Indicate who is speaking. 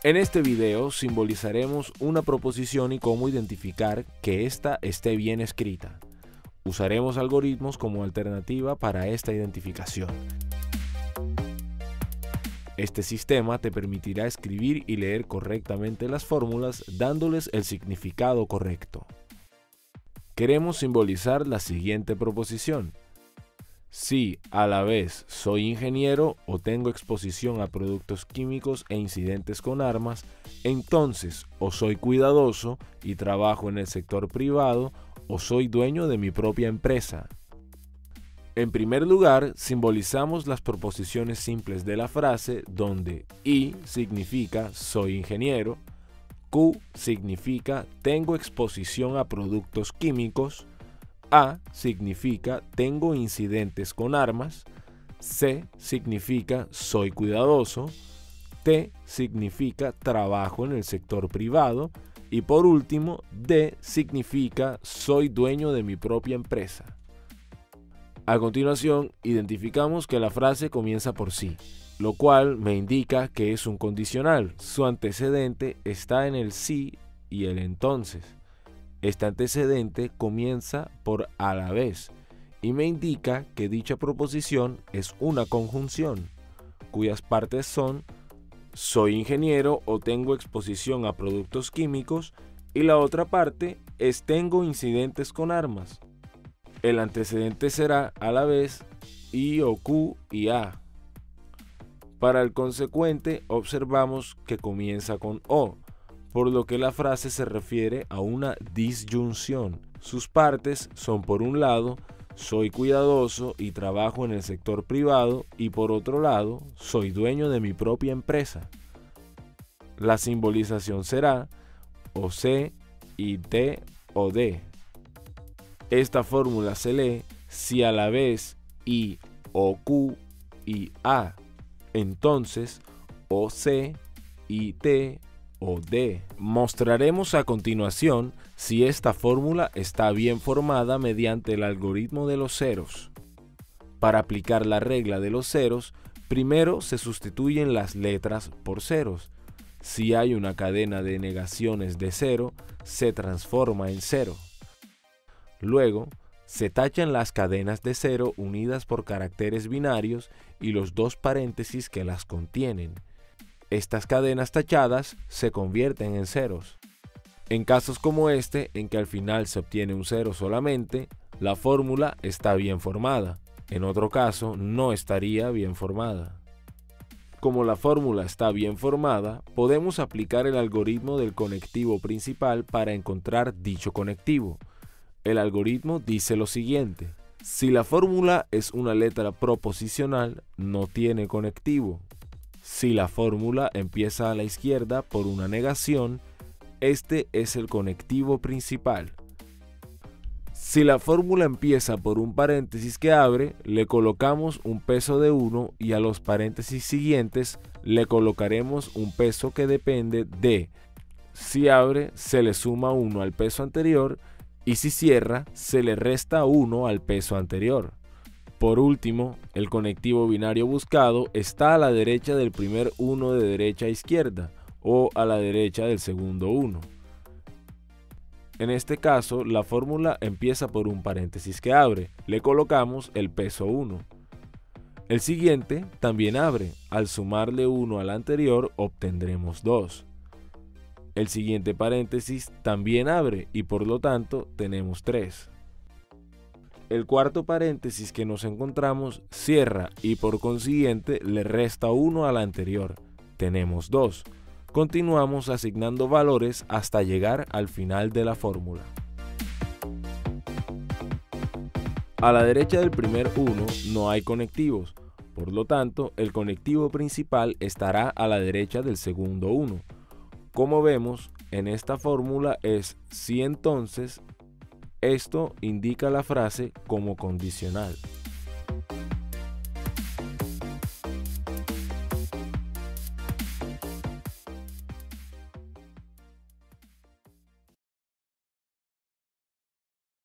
Speaker 1: En este video simbolizaremos una proposición y cómo identificar que ésta esté bien escrita. Usaremos algoritmos como alternativa para esta identificación. Este sistema te permitirá escribir y leer correctamente las fórmulas dándoles el significado correcto. Queremos simbolizar la siguiente proposición. Si a la vez soy ingeniero o tengo exposición a productos químicos e incidentes con armas, entonces o soy cuidadoso y trabajo en el sector privado o soy dueño de mi propia empresa. En primer lugar, simbolizamos las proposiciones simples de la frase donde I significa soy ingeniero, Q significa tengo exposición a productos químicos, A significa tengo incidentes con armas, C significa soy cuidadoso, T significa trabajo en el sector privado y por último D significa soy dueño de mi propia empresa. A continuación, identificamos que la frase comienza por sí, lo cual me indica que es un condicional. Su antecedente está en el sí y el entonces. Este antecedente comienza por a la vez y me indica que dicha proposición es una conjunción, cuyas partes son soy ingeniero o tengo exposición a productos químicos y la otra parte es tengo incidentes con armas. El antecedente será a la vez I o Q y A. Para el consecuente observamos que comienza con O, por lo que la frase se refiere a una disyunción. Sus partes son por un lado, soy cuidadoso y trabajo en el sector privado y por otro lado, soy dueño de mi propia empresa. La simbolización será o C y T o D. Esta fórmula se lee si a la vez I o Q y A, entonces o C y T o D. Mostraremos a continuación si esta fórmula está bien formada mediante el algoritmo de los ceros. Para aplicar la regla de los ceros, primero se sustituyen las letras por ceros. Si hay una cadena de negaciones de cero, se transforma en cero. Luego, se tachan las cadenas de cero unidas por caracteres binarios y los dos paréntesis que las contienen. Estas cadenas tachadas se convierten en ceros. En casos como este, en que al final se obtiene un cero solamente, la fórmula está bien formada. En otro caso, no estaría bien formada. Como la fórmula está bien formada, podemos aplicar el algoritmo del conectivo principal para encontrar dicho conectivo. El algoritmo dice lo siguiente: si la fórmula es una letra proposicional, no tiene conectivo. Si la fórmula empieza a la izquierda por una negación, este es el conectivo principal. Si la fórmula empieza por un paréntesis que abre, le colocamos un peso de 1 y a los paréntesis siguientes le colocaremos un peso que depende de. Si abre, se le suma 1 al peso anterior y si cierra, se le resta 1 al peso anterior. Por último, el conectivo binario buscado está a la derecha del primer 1 de derecha a izquierda o a la derecha del segundo 1. En este caso, la fórmula empieza por un paréntesis que abre, le colocamos el peso 1. El siguiente también abre, al sumarle 1 al anterior obtendremos 2. El siguiente paréntesis también abre y por lo tanto tenemos 3. El cuarto paréntesis que nos encontramos cierra y por consiguiente le resta 1 al anterior. Tenemos 2. Continuamos asignando valores hasta llegar al final de la fórmula. A la derecha del primer 1 no hay conectivos, por lo tanto el conectivo principal estará a la derecha del segundo 1. Como vemos, en esta fórmula es si entonces. Esto indica la frase como condicional.